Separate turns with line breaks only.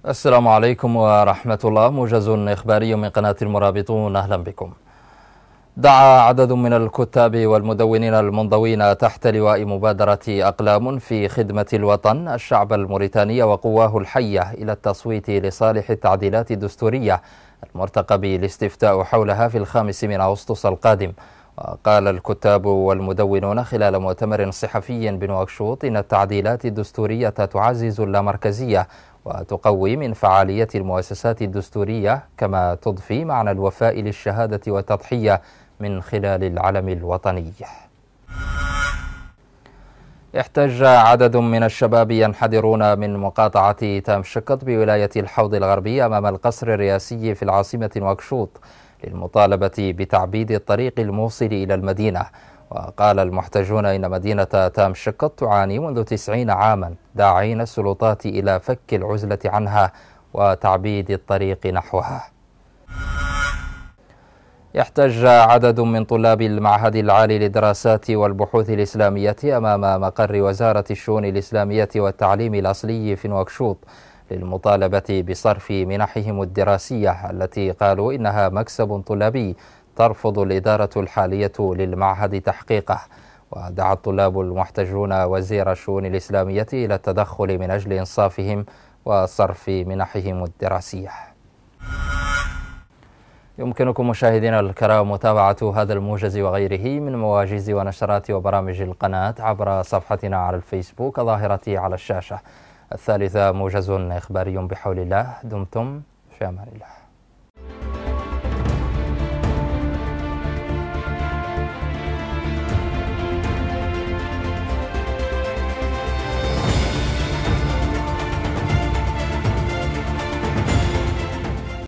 السلام عليكم ورحمة الله. موجز إخباري من قناة المرابطون، أهلا بكم. دعا عدد من الكتاب والمدونين المنضوين تحت لواء مبادرة أقلام في خدمة الوطن الشعب الموريتاني وقواه الحية إلى التصويت لصالح التعديلات الدستورية المرتقب الاستفتاء حولها في 5 أغسطس القادم. وقال الكتاب والمدونون خلال مؤتمر صحفي بنواكشوط إن التعديلات الدستورية تعزز اللامركزية وتقوي من فعالية المؤسسات الدستورية، كما تضفي معنى الوفاء للشهادة والتضحية من خلال العلم الوطني. احتج عدد من الشباب ينحدرون من مقاطعة تام شكط بولاية الحوض الغربي أمام القصر الرئاسي في العاصمة نواكشوط للمطالبة بتعبيد الطريق الموصل إلى المدينة. وقال المحتجون إن مدينة تام شكط تعاني منذ 90 عاما، داعين السلطات إلى فك العزلة عنها وتعبيد الطريق نحوها. يحتج عدد من طلاب المعهد العالي للدراسات والبحوث الإسلامية أمام مقر وزارة الشؤون الإسلامية والتعليم الأصلي في نواكشوط للمطالبة بصرف منحهم الدراسية التي قالوا إنها مكسب طلابي ترفض الإدارة الحالية للمعهد تحقيقه. ودعا الطلاب المحتجون وزير الشؤون الإسلامية إلى التدخل من أجل إنصافهم وصرف منحهم الدراسية. يمكنكم مشاهدينا الكرام متابعة هذا الموجز وغيره من مواجز ونشرات وبرامج القناة عبر صفحتنا على الفيسبوك الظاهرة على الشاشة. الثالثة موجز إخباري بحول الله. دمتم في أمان الله.